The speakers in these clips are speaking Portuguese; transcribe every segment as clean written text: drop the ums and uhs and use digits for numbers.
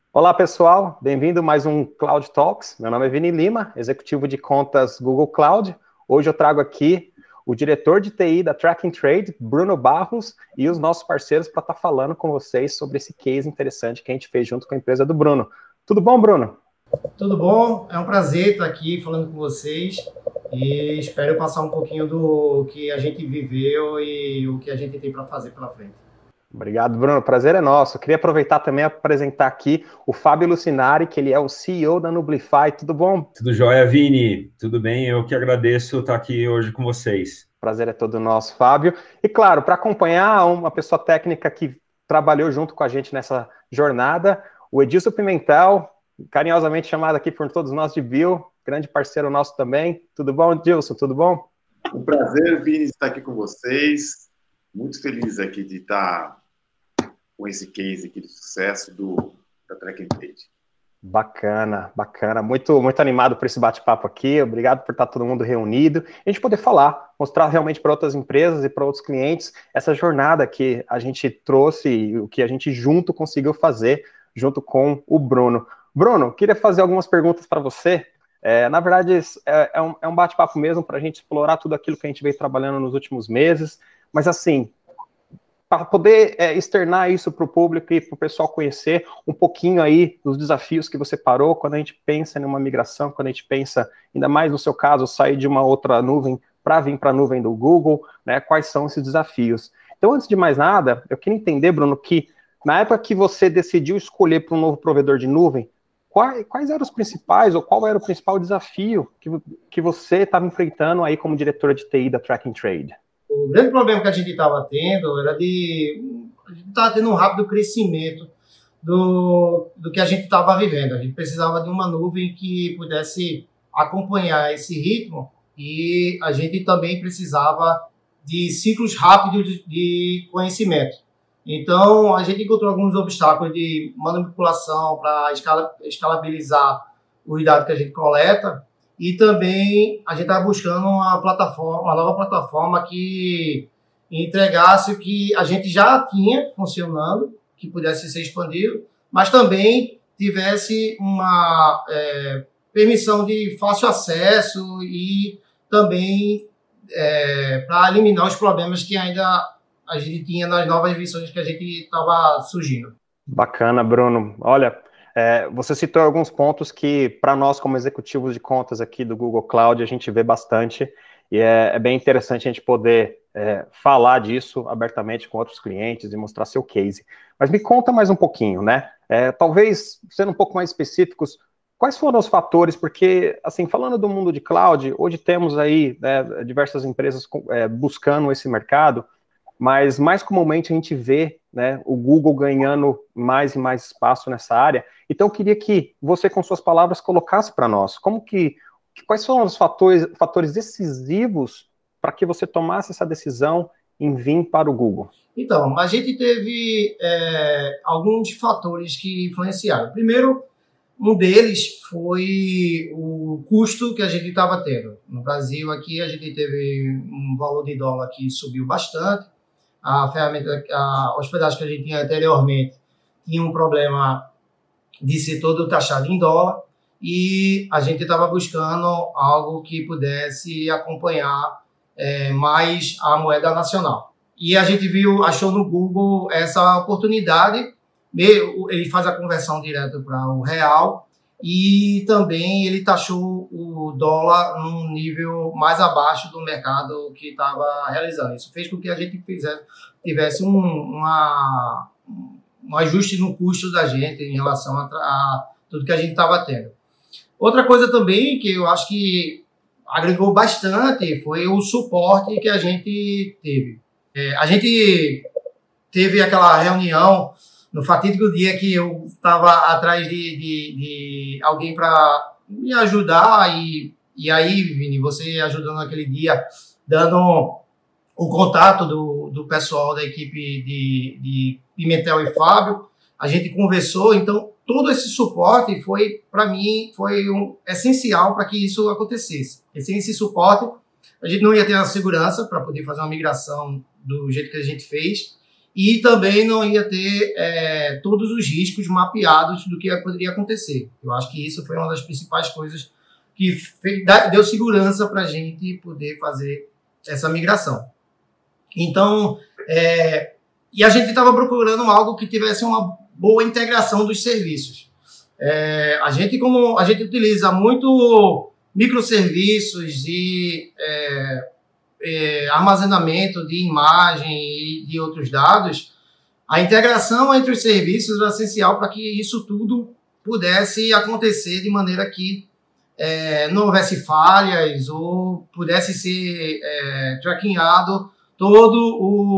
Olá, pessoal. Bem-vindo a mais um Cloud Talks. Meu nome é Vini Lima, executivo de contas Google Cloud. Hoje eu trago aqui o diretor de TI da Track and Trade, Bruno Barros, e os nossos parceiros para estar falando com vocês sobre esse case interessante que a gente fez junto com a empresa do Bruno. Tudo bom, Bruno? Tudo bom? É um prazer estar aqui falando com vocês e espero passar um pouquinho do que a gente viveu e o que a gente tem para fazer pela frente. Obrigado, Bruno. O prazer é nosso. Eu queria aproveitar também e apresentar aqui o Fábio Lucinari, que ele é o CEO da Nublify. Tudo bom? Tudo jóia, Vini? Tudo bem? Eu que agradeço estar aqui hoje com vocês. O prazer é todo nosso, Fábio. E claro, para acompanhar uma pessoa técnica que trabalhou junto com a gente nessa jornada, o Edilson Pimentel, carinhosamente chamado aqui por todos nós de Bill, grande parceiro nosso também. Tudo bom, Edilson? Tudo bom? Um prazer, Vini, estar aqui com vocês. Muito feliz aqui de estar com esse case aqui de sucesso da Track and Trade. Bacana, bacana. Muito animado por esse bate-papo aqui. Obrigado por estar todo mundo reunido. A gente poder falar, mostrar realmente para outras empresas e para outros clientes essa jornada que a gente trouxe e o que a gente junto conseguiu fazer junto com o Bruno. Bruno, queria fazer algumas perguntas para você. Na verdade, é um bate-papo mesmo para a gente explorar tudo aquilo que a gente veio trabalhando nos últimos meses. Mas assim, para poder externar isso para o público e para o pessoal conhecer um pouquinho aí dos desafios que você parou quando a gente pensa em uma migração, quando a gente pensa, ainda mais no seu caso, sair de uma outra nuvem para vir para a nuvem do Google, né? Quais são esses desafios? Então, antes de mais nada, eu queria entender, Bruno, que na época que você decidiu escolher para um novo provedor de nuvem, quais eram os principais, ou qual era o principal desafio que você estava enfrentando aí como diretora de TI da Track and Trade? O grande problema que a gente estava tendo era a gente estava tendo um rápido crescimento do que a gente estava vivendo. A gente precisava de uma nuvem que pudesse acompanhar esse ritmo e a gente também precisava de ciclos rápidos de conhecimento. Então, a gente encontrou alguns obstáculos de manipulação para escalabilizar os dados que a gente coleta. E também a gente estava buscando uma nova plataforma que entregasse o que a gente já tinha funcionando, que pudesse ser expandido, mas também tivesse uma permissão de fácil acesso e também para eliminar os problemas que ainda a gente tinha nas novas versões que a gente estava surgindo. Bacana, Bruno. Olha, você citou alguns pontos que, para nós, como executivos de contas aqui do Google Cloud, a gente vê bastante, e é bem interessante a gente poder falar disso abertamente com outros clientes e mostrar seu case. Mas me conta mais um pouquinho, né? Talvez, sendo um pouco mais específicos, quais foram os fatores? Porque, assim, falando do mundo de cloud, hoje temos aí diversas empresas buscando esse mercado, mas mais comumente a gente vê, né, o Google ganhando mais e mais espaço nessa área. Então eu queria que você, com suas palavras, colocasse para nós quais foram os fatores decisivos para que você tomasse essa decisão em vir para o Google. Então, a gente teve alguns fatores que influenciaram. Primeiro, um deles foi o custo que a gente estava tendo. No Brasil, aqui, a gente teve um valor de dólar que subiu bastante. A hospedagem que a gente tinha anteriormente tinha um problema de ser todo taxado em dólar e a gente estava buscando algo que pudesse acompanhar mais a moeda nacional. E a gente achou no Google essa oportunidade. Ele faz a conversão direto para o real e também ele taxou o dólar num nível mais abaixo do mercado que estava realizando. Isso fez com que a gente tivesse um ajuste no custo da gente em relação a tudo que a gente estava tendo. Outra coisa também que eu acho que agregou bastante foi o suporte que a gente teve. A gente teve aquela reunião no fatídico dia que eu estava atrás de alguém para me ajudar e aí, Vini, você ajudando naquele dia, dando o contato do pessoal da equipe de Pimentel e Fábio, a gente conversou, então todo esse suporte foi, para mim, essencial para que isso acontecesse. E sem esse suporte, a gente não ia ter a segurança para poder fazer uma migração do jeito que a gente fez. e também não ia ter todos os riscos mapeados do que poderia acontecer. Eu acho que isso foi uma das principais coisas que deu segurança para a gente poder fazer essa migração. Então, e a gente estava procurando algo que tivesse uma boa integração dos serviços. A gente utiliza muito microserviços e armazenamento de imagem e de outros dados, a integração entre os serviços é essencial para que isso tudo pudesse acontecer de maneira que não houvesse falhas ou pudesse ser trackeado todos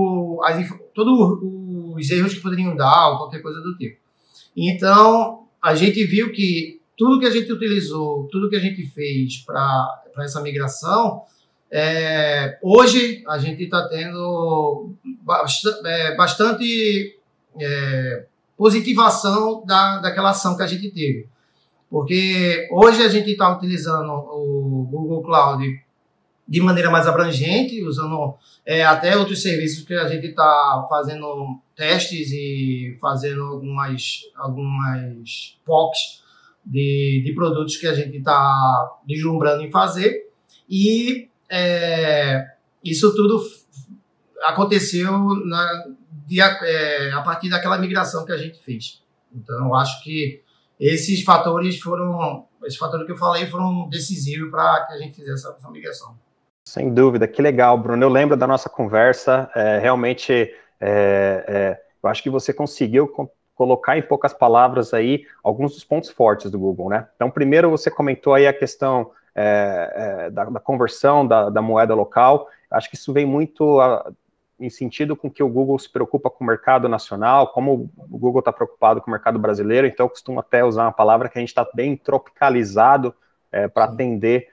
os erros que poderiam dar ou qualquer coisa do tipo. Então, a gente viu que tudo que a gente utilizou, tudo que a gente fez para essa migração, hoje a gente está tendo bastante positivação daquela ação que a gente teve. Porque hoje a gente está utilizando o Google Cloud de maneira mais abrangente, usando até outros serviços que a gente está fazendo testes e fazendo algumas POCs de produtos que a gente está deslumbrando em fazer. E isso tudo aconteceu a partir daquela migração que a gente fez. Então, eu acho que esses fatores que eu falei foram decisivos para que a gente fizesse essa migração. Sem dúvida, que legal, Bruno. Eu lembro da nossa conversa, realmente, eu acho que você conseguiu colocar em poucas palavras aí alguns dos pontos fortes do Google, né? Então, primeiro você comentou aí a questão da conversão da moeda local. Acho que isso vem muito em sentido com que o Google se preocupa com o mercado nacional, como o Google está preocupado com o mercado brasileiro, então eu costumo até usar uma palavra que a gente está bem tropicalizado para atender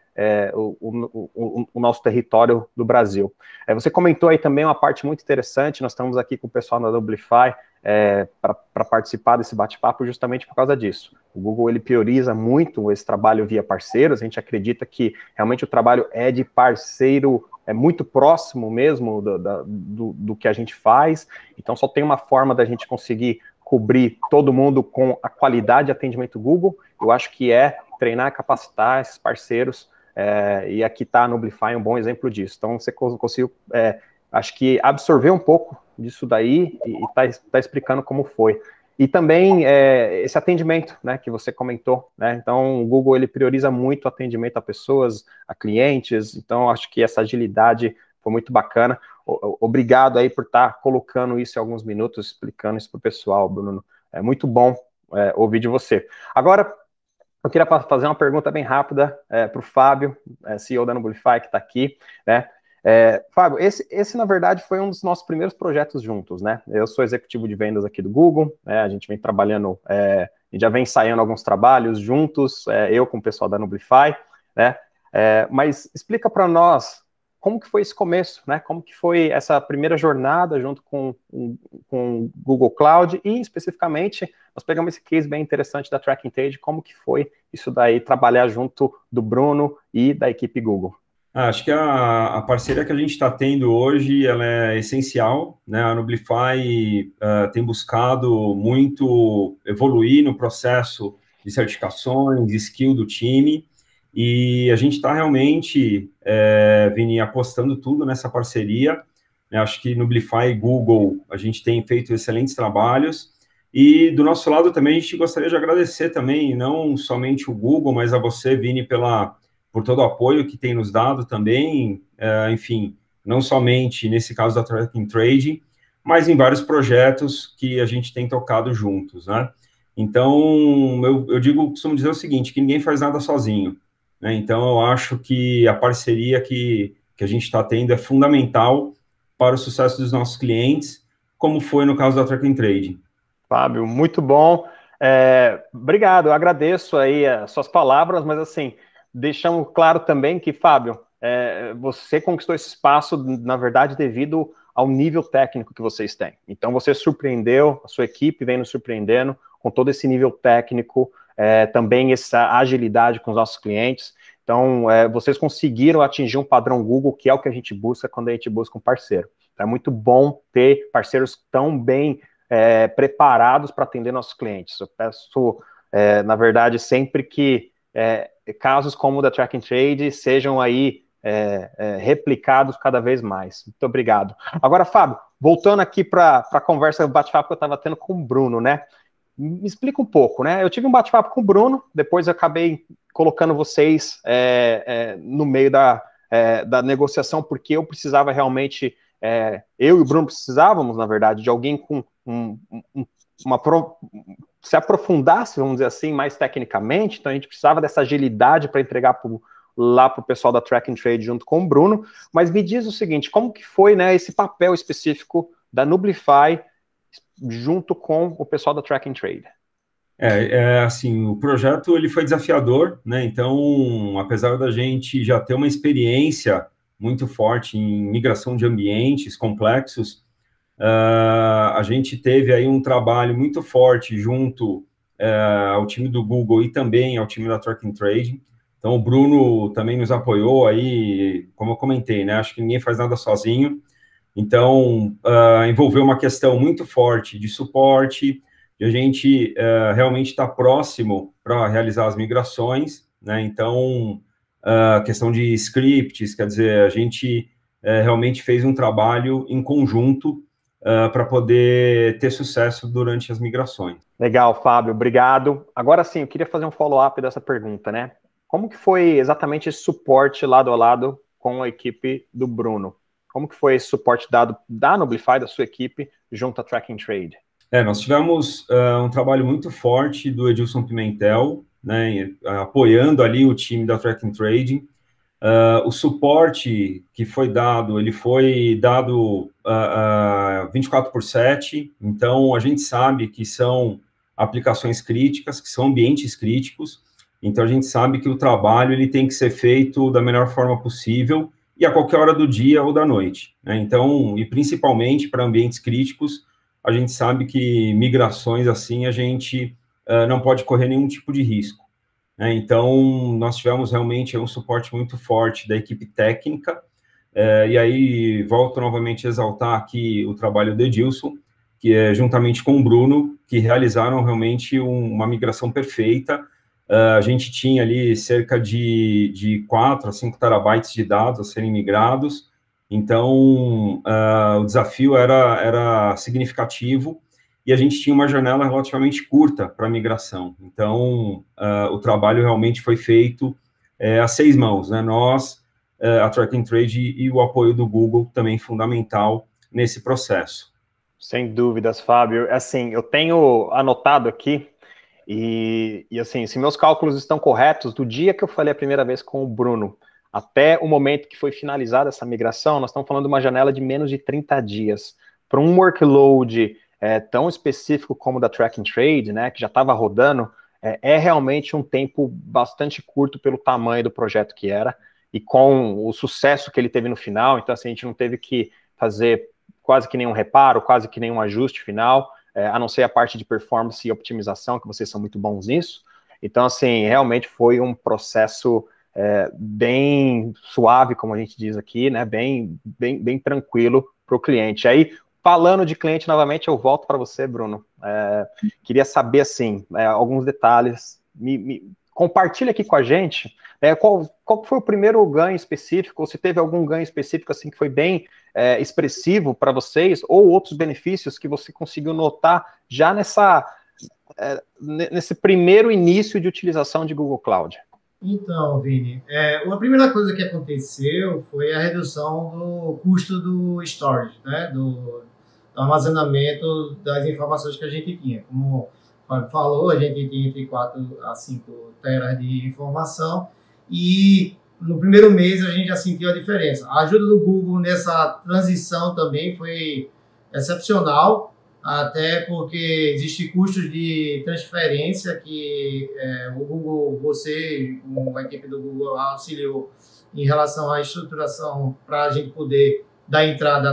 o nosso território do Brasil. Você comentou aí também uma parte muito interessante, nós estamos aqui com o pessoal da Noblify para participar desse bate-papo justamente por causa disso. O Google, ele prioriza muito esse trabalho via parceiros, a gente acredita que realmente o trabalho é de parceiro, muito próximo mesmo do que a gente faz, então só tem uma forma da gente conseguir cobrir todo mundo com a qualidade de atendimento Google, eu acho que treinar e capacitar esses parceiros, e aqui está a Noblify um bom exemplo disso. Então você conseguiu, acho que absorver um pouco disso daí e tá explicando como foi. E também esse atendimento, né, que você comentou, né? Então o Google, ele prioriza muito o atendimento a pessoas, a clientes, então acho que essa agilidade foi muito bacana. Obrigado aí por estar colocando isso em alguns minutos, explicando isso para o pessoal, Bruno. É muito bom ouvir de você. Agora, eu queria fazer uma pergunta bem rápida para o Fábio, CEO da Noblify, que está aqui, né? Fábio, esse na verdade foi um dos nossos primeiros projetos juntos, né? Eu sou executivo de vendas aqui do Google, né? A gente vem trabalhando, a gente já vem ensaiando alguns trabalhos juntos, eu com o pessoal da Noblify, né? Mas explica para nós como que foi esse começo, né? Como que foi essa primeira jornada junto com o Google Cloud e, especificamente, nós pegamos esse case bem interessante da Tracking Page, como que foi isso daí, trabalhar junto do Bruno e da equipe Google. Acho que a parceria que a gente está tendo hoje, ela é essencial, né? A Noblify tem buscado muito evoluir no processo de certificações, de skill do time, e a gente está realmente, Vini, apostando tudo nessa parceria. Acho que Noblify e Google, a gente tem feito excelentes trabalhos, e do nosso lado também a gente gostaria de agradecer também, não somente o Google, mas a você, Vini, por todo o apoio que tem nos dado também, enfim, não somente nesse caso da Tracking Trade, mas em vários projetos que a gente tem tocado juntos, né? Então, eu costumo dizer o seguinte, que ninguém faz nada sozinho, né? Então, eu acho que a parceria que a gente está tendo é fundamental para o sucesso dos nossos clientes, como foi no caso da Tracking Trade. Fábio, muito bom. Obrigado, eu agradeço aí as suas palavras, mas assim, deixamos claro também que, Fábio, você conquistou esse espaço, na verdade, devido ao nível técnico que vocês têm. Então, você surpreendeu, a sua equipe vem nos surpreendendo com todo esse nível técnico, também essa agilidade com os nossos clientes. Então, vocês conseguiram atingir um padrão Google, que é o que a gente busca quando a gente busca um parceiro. É muito bom ter parceiros tão bem preparados para atender nossos clientes. Eu peço, na verdade, sempre que casos como o da Track and Trade sejam aí replicados cada vez mais. Muito obrigado. Agora, Fábio, voltando aqui para a conversa, o bate-papo que eu estava tendo com o Bruno, né? Me explica um pouco, né? Eu tive um bate-papo com o Bruno, depois eu acabei colocando vocês no meio da negociação, porque eu precisava realmente, eu e o Bruno precisávamos, na verdade, de alguém com se aprofundasse, vamos dizer assim, mais tecnicamente, então a gente precisava dessa agilidade para entregar lá para o pessoal da Track and Trade junto com o Bruno, mas me diz o seguinte, como que foi, né, esse papel específico da Nublify junto com o pessoal da Track and Trade? Assim, o projeto ele foi desafiador, né? Então, apesar da gente já ter uma experiência muito forte em migração de ambientes complexos, a gente teve aí um trabalho muito forte junto ao time do Google e também ao time da Track and Trade. Então, o Bruno também nos apoiou aí, como eu comentei, né? Acho que ninguém faz nada sozinho. Então, envolveu uma questão muito forte de suporte, de a gente realmente estar próximo para realizar as migrações, né? Então, questão de scripts, quer dizer, a gente realmente fez um trabalho em conjunto para poder ter sucesso durante as migrações. Legal, Fábio, obrigado. Agora sim, eu queria fazer um follow-up dessa pergunta, né? Como que foi exatamente esse suporte lado a lado com a equipe do Bruno? Como que foi esse suporte dado da Nublify, da sua equipe, junto à Track and Trade? Nós tivemos um trabalho muito forte do Edilson Pimentel, né, apoiando ali o time da Track and Trade. O suporte que foi dado, ele foi dado 24/7, então a gente sabe que são aplicações críticas, que são ambientes críticos, então a gente sabe que o trabalho ele tem que ser feito da melhor forma possível e a qualquer hora do dia ou da noite, né? Então, e principalmente para ambientes críticos, a gente sabe que migrações assim a gente não pode correr nenhum tipo de risco. Então, nós tivemos realmente um suporte muito forte da equipe técnica, e aí volto novamente a exaltar aqui o trabalho do Edilson, que é juntamente com o Bruno, que realizaram realmente uma migração perfeita. A gente tinha ali cerca de 4 a 5 terabytes de dados a serem migrados, então o desafio era significativo, e a gente tinha uma janela relativamente curta para a migração. Então, o trabalho realmente foi feito a 6 mãos, né? Nós, a Track and Trade e o apoio do Google também fundamental nesse processo. Sem dúvidas, Fábio. Assim, eu tenho anotado aqui, e assim, se meus cálculos estão corretos, do dia que eu falei a primeira vez com o Bruno, até o momento que foi finalizada essa migração, nós estamos falando de uma janela de menos de 30 dias. Para um workload tão específico como o da Track and Trade, né, que já estava rodando, é realmente um tempo bastante curto pelo tamanho do projeto que era, e com o sucesso que ele teve no final, então assim, a gente não teve que fazer quase que nenhum reparo, quase que nenhum ajuste final, a não ser a parte de performance e optimização, que vocês são muito bons nisso. Então, assim, realmente foi um processo bem suave, como a gente diz aqui, né, bem tranquilo para o cliente. Aí, falando de cliente novamente, eu volto para você, Bruno. Queria saber, assim, alguns detalhes. Compartilha aqui com a gente qual foi o primeiro ganho específico, ou se teve algum ganho específico assim que foi bem expressivo para vocês, ou outros benefícios que você conseguiu notar já nesse primeiro início de utilização de Google Cloud. Então, Vini, a primeira coisa que aconteceu foi a redução do custo do storage, né, do armazenamento das informações que a gente tinha. Como o Fábio falou, a gente tinha entre 4 a 5 teras de informação, e no primeiro mês a gente já sentiu a diferença. A ajuda do Google nessa transição também foi excepcional, até porque existem custos de transferência que o Google, a equipe do Google auxiliou em relação à estruturação para a gente poder dar entrada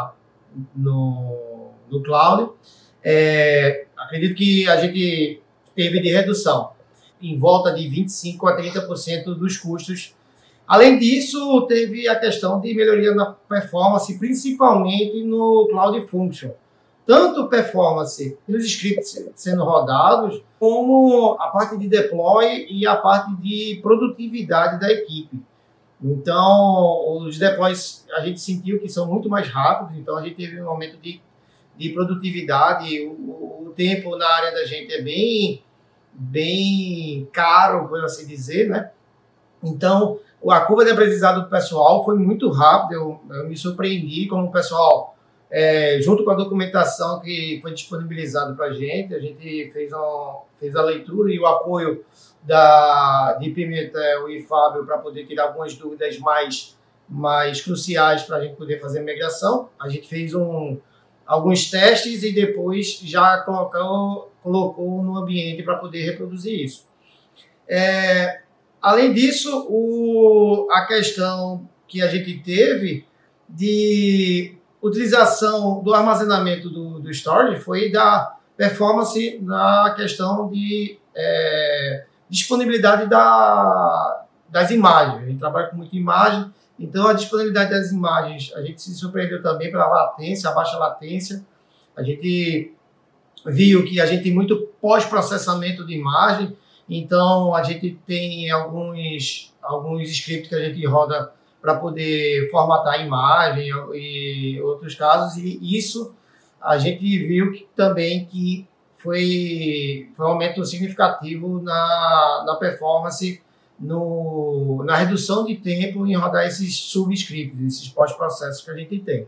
no cloud. Acredito que a gente teve de redução em volta de 25% a 30% dos custos Além disso, teve a questão de melhoria na performance, principalmente no Cloud Function. Tanto performance nos scripts sendo rodados, como a parte de deploy e a parte de produtividade da equipe. Então, os deploys a gente sentiu que são muito mais rápidos, então a gente teve um aumento de produtividade. O tempo na área da gente é bem caro, por assim dizer, né? Então, a curva de aprendizado do pessoal foi muito rápida. Eu me surpreendi como o pessoal, junto com a documentação que foi disponibilizada para a gente fez a leitura e o apoio de Pimentel e Fábio para poder tirar algumas dúvidas mais cruciais para a gente poder fazer a migração. A gente fez alguns testes e depois já colocou no ambiente para poder reproduzir isso. Além disso, a questão que a gente teve de utilização do armazenamento do storage foi da performance na questão de disponibilidade das imagens. A gente trabalha com muita imagem, então a disponibilidade das imagens, a gente se surpreendeu também pela latência, a baixa latência. A gente viu que a gente tem muito pós-processamento de imagem, então a gente tem alguns scripts que a gente roda para poder formatar a imagem e outros casos, e isso a gente viu também que foi um aumento significativo na performance, na redução de tempo em rodar esses subscripts, esses pós-processos que a gente tem.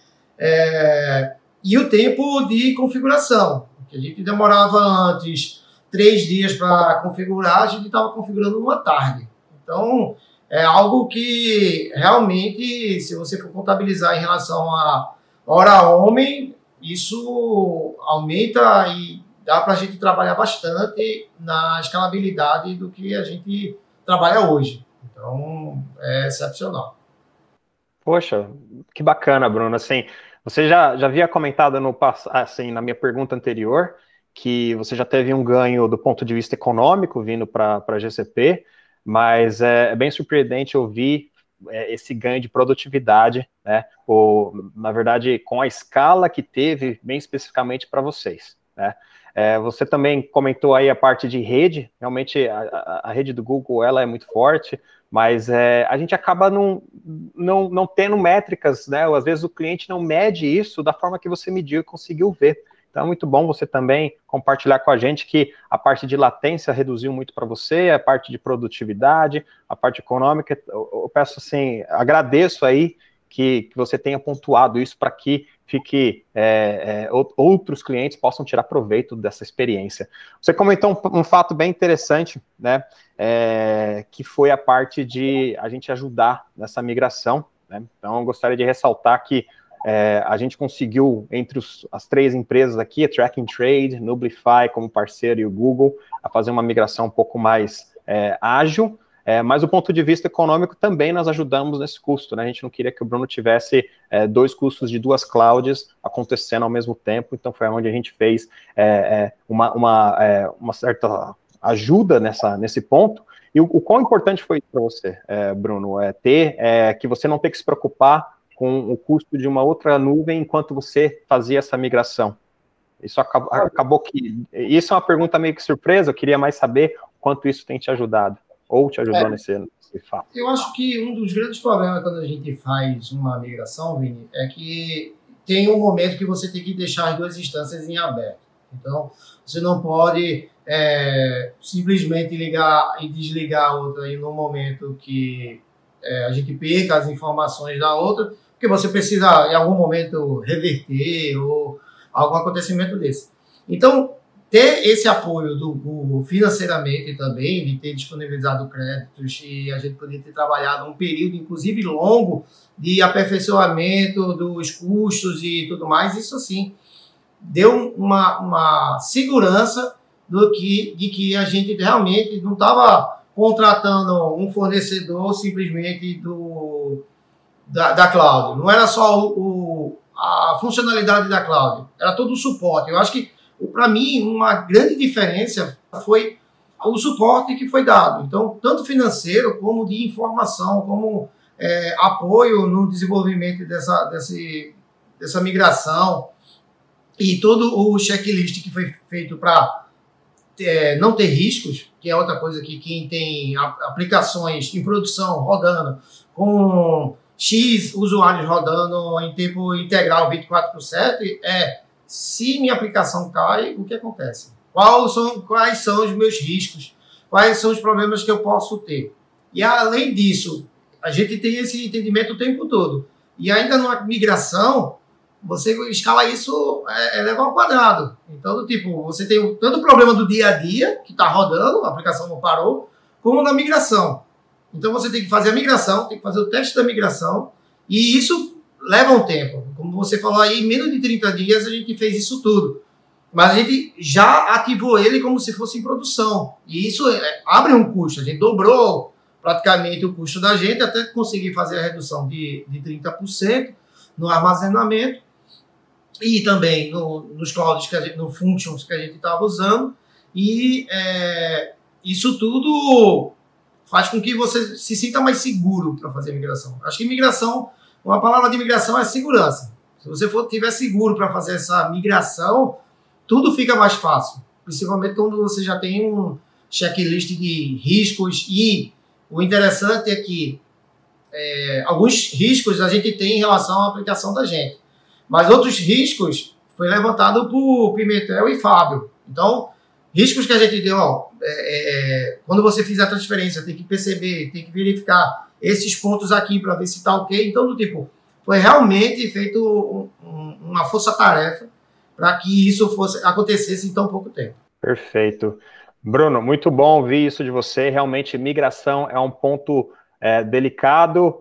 E o tempo de configuração, que a gente demorava antes 3 dias para configurar, a gente estava configurando numa tarde. Então, é algo que realmente, se você for contabilizar em relação a hora-homem, isso aumenta e dá para a gente trabalhar bastante na escalabilidade do que a gente trabalha hoje. Então, é excepcional. Poxa, que bacana, Bruno. Assim, você já havia comentado na minha pergunta anterior que você já teve um ganho do ponto de vista econômico vindo para a GCP, mas é bem surpreendente ouvir esse ganho de produtividade, né? Na verdade, com a escala que teve, bem especificamente para vocês, né? Você também comentou aí a parte de rede. Realmente a rede do Google ela é muito forte, mas a gente acaba não tendo métricas, né? Às vezes o cliente não mede isso da forma que você mediu e conseguiu ver. Então é muito bom você também compartilhar com a gente que a parte de latência reduziu muito para você, a parte de produtividade, a parte econômica. Eu peço assim, agradeço aí que você tenha pontuado isso para que outros clientes possam tirar proveito dessa experiência. Você comentou um fato bem interessante, né? Que foi a parte de a gente ajudar nessa migração, né? Então eu gostaria de ressaltar que a gente conseguiu, entre as 3 empresas aqui, a Track and Trade, Nublify como parceiro e o Google, a fazer uma migração um pouco mais ágil, mas do ponto de vista econômico também nós ajudamos nesse custo, né? A gente não queria que o Bruno tivesse 2 custos de 2 clouds acontecendo ao mesmo tempo, então foi onde a gente fez uma certa ajuda nesse ponto. E o quão importante foi isso para você, Bruno, que você não ter que se preocupar com o custo de uma outra nuvem enquanto você fazia essa migração? Isso acabou que... Isso é uma pergunta meio que surpresa, eu queria mais saber quanto isso tem te ajudado, ou te ajudou nesse fato. Eu acho que um dos grandes problemas quando a gente faz uma migração, Vini, é que tem um momento que você tem que deixar as 2 instâncias em aberto. Então, você não pode simplesmente ligar e desligar a outra aí no momento que a gente perca as informações da outra, porque você precisa, em algum momento, reverter ou algum acontecimento desse. Então, ter esse apoio do Google financeiramente também, de ter disponibilizado créditos e a gente poder ter trabalhado um período, inclusive longo, de aperfeiçoamento dos custos e tudo mais, isso assim, deu uma segurança de que a gente realmente não estava contratando um fornecedor simplesmente da cloud. Não era só a funcionalidade da cloud, era todo o suporte. Eu acho que, para mim, uma grande diferença foi o suporte que foi dado. Então, tanto financeiro como de informação, como apoio no desenvolvimento dessa migração e todo o checklist que foi feito para não ter riscos, que é outra coisa que quem tem aplicações em produção rodando com X usuários rodando em tempo integral 24/7, se minha aplicação cai, o que acontece? Quais são os meus riscos? Quais são os problemas que eu posso ter? E além disso, a gente tem esse entendimento o tempo todo. E ainda numa migração, você escala isso eleva ao quadrado. Então, tipo, você tem tanto o problema do dia a dia, que está rodando, a aplicação não parou, como na migração. Então, você tem que fazer a migração, tem que fazer o teste da migração, e isso leva um tempo. Como você falou aí, em menos de 30 dias a gente fez isso tudo. Mas a gente já ativou ele como se fosse em produção. E isso abre um custo. A gente dobrou praticamente o custo da gente até conseguir fazer a redução de 30% no armazenamento e também nos clouds, no functions que a gente estava usando. E isso tudo faz com que você se sinta mais seguro para fazer migração. Acho que migração, uma palavra de migração é segurança. Se você tiver seguro para fazer essa migração, tudo fica mais fácil. Principalmente quando você já tem um checklist de riscos. E o interessante é que alguns riscos a gente tem em relação à aplicação da gente. Mas outros riscos foi levantado por Pimentel e Fábio. Então, riscos que a gente deu, quando você fizer a transferência, tem que perceber, tem que verificar esses pontos aqui para ver se está ok. Então, do tipo, foi realmente feito uma força-tarefa para que isso acontecesse em tão pouco tempo. Perfeito. Bruno, muito bom ouvir isso de você. Realmente, migração é um ponto delicado.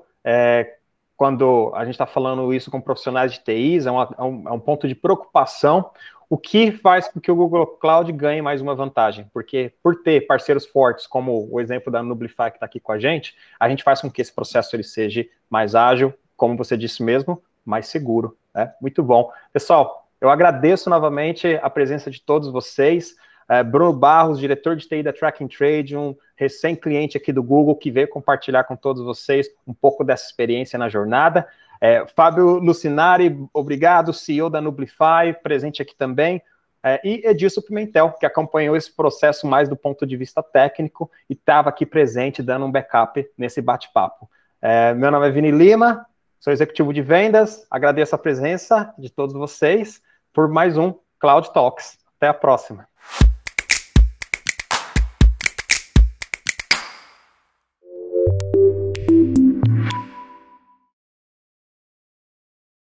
Quando a gente está falando isso com profissionais de TIs, é um ponto de preocupação, o que faz com que o Google Cloud ganhe mais uma vantagem, porque por ter parceiros fortes, como o exemplo da Nublify que está aqui com a gente faz com que esse processo ele seja mais ágil, como você disse mesmo, mais seguro. Muito bom. Pessoal, eu agradeço novamente a presença de todos vocês. Bruno Barros, diretor de TI da Track and Trade, um recém-cliente aqui do Google, que veio compartilhar com todos vocês um pouco dessa experiência na jornada. Fábio Lucinari, obrigado, CEO da Nublify, presente aqui também. E Edilson Pimentel, que acompanhou esse processo mais do ponto de vista técnico e estava aqui presente, dando um backup nesse bate-papo. Meu nome é Vini Lima, sou executivo de vendas, agradeço a presença de todos vocês por mais um Cloud Talks. Até a próxima.